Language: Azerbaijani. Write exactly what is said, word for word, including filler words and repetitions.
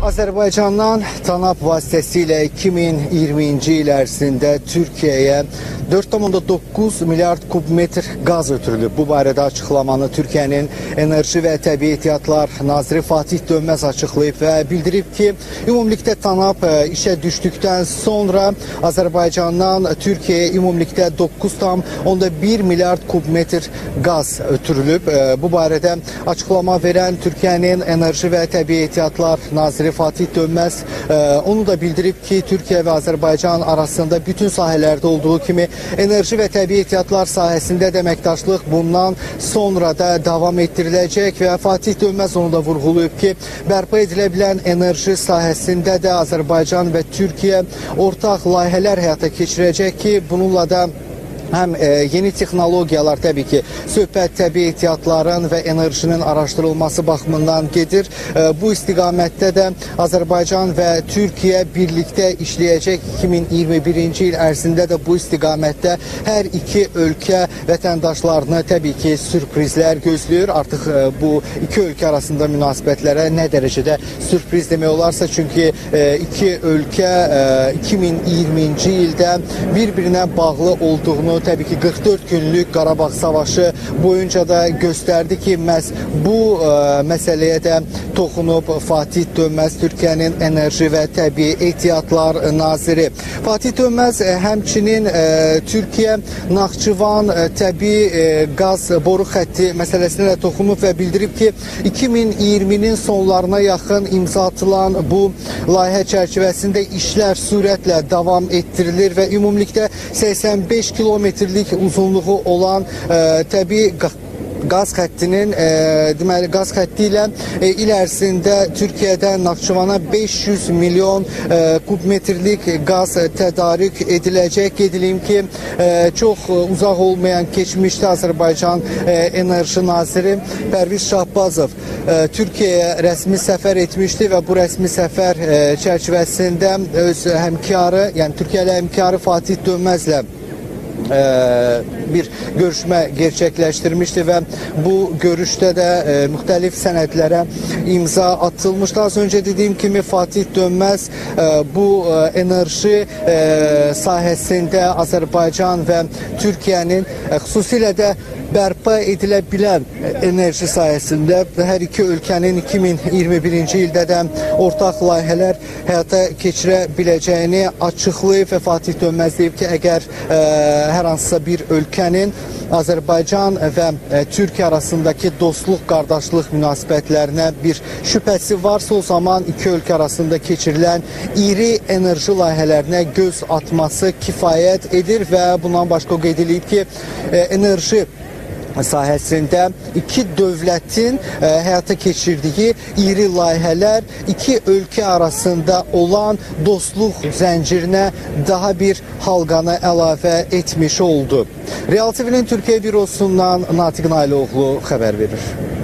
Azərbaycandan TANAP vasitəsilə iki min iyirminci il ərzində Türkiyəyə dörd tam doqquz milyard kub metr qaz ötürülüb. Bu barədə açıqlamanı Türkiyənin Enerji və Təbii Ehtiyatlar Naziri Fatih Dönməz açıqlayıb və bildirib ki, ümumilikdə TANAP işə düşdükdən sonra Azərbaycandan Türkiyəyə ümumilikdə doqquz tam bir milyard kub metr qaz ötürülüb. Bu barədə açıqlama verən Türkiyənin Enerji və Təbii Ehtiyatlar Naziri Fatih Dönməz onu da bildirib ki, Türkiyə və Azərbaycan arasında bütün sahələrdə olduğu kimi enerji və təbii ehtiyatlar sahəsində də əməkdaşlıq bundan sonra da davam etdiriləcək və Fatih Dönməz onu da vurğulayıb ki, bərpa edilə bilən enerji sahəsində də Azərbaycan və Türkiyə ortaq layihələr həyata keçirəcək ki, bununla da həm e, yeni texnologiyalar təbii ki, söhbət təbii ehtiyatların və enerjinin araşdırılması baxımından gedir. E, bu istiqamətdə də Azərbaycan və Türkiyə birlikdə işləyəcək. iki min iyirmi birinci il ərzində də bu istiqamətdə hər iki ölkə vətəndaşlarını təbii ki, sürprizlər gözləyir. Artıq e, bu iki ölkə arasında münasibətlərə nə dərəcədə sürpriz demək olarsa, çünki e, iki ölkə e, iki min iyirminci ildə bir-birinə bağlı olduğunu təbii ki, qırx dörd günlük Qarabağ savaşı boyunca da göstərdi ki, məhz bu ə, məsələyə də toxunub Fatih Dönməz, Türkiyənin Enerji və Təbii Ehtiyatlar Naziri. Fatih Dönməz ə, həmçinin ə, Türkiyə Naxçıvan ə, təbii ə, qaz boru xətti məsələsinə də toxunub və bildirib ki, iki min iyirminin sonlarına yaxın imza atılan bu layihə çərçivəsində işlər sürətlə davam etdirilir və ümumilikdə səksən beş kilometrlik uzunluğu olan e, təbii qaz xəttinin e, deməli qaz xətti ilə e, il ərzində Türkiyədən Naxçıvana beş yüz milyon e, kub metrlik qaz tədarük ediləcək. Qeyd edeyim ki, e, çox uzaq olmayan keçmişdə Azərbaycan e, Enerji Naziri Pərviz Şahbazov e, Türkiyəyə rəsmi səfər etmişdi və bu rəsmi səfər e, çərçivəsində öz həmkarı, yəni Türkiyəli həmkarı Fatih Dönməzlə bir görüşmə gerçəkləşdirmişdi və bu görüşdə də e, müxtəlif sənədlərə imza atılmışdı. Az öncə dediyim kimi Fatih Dönməz e, bu e, enerji e, sahəsində Azərbaycan və Türkiyənin e, xüsusilə də bərpa edilə bilən enerji sayəsində hər iki ölkənin iki min iyirmi birinci ildə də ortaq layihələr həyata keçirə biləcəyini açıqlayıb və Fatih Dönməz deyib ki, əgər e, hər hansısa bir ölkənin Azərbaycan və e, Türkiyə arasındakı dostluq, qardaşlıq münasibətlərinə bir şübhəsi varsa, o zaman iki ölkə arasında keçirilən iri enerji layihələrinə göz atması kifayət edir və bundan başqa qeyd edilib ki, e, enerji sahəsində iki dövlətin ə, həyata keçirdiyi iri layihələr iki ölkə arasında olan dostluq zəncirinə daha bir halqanı əlavə etmiş oldu. Real T V-nin Türkiyə bürosundan Natiq Nailoğlu xəbər verir.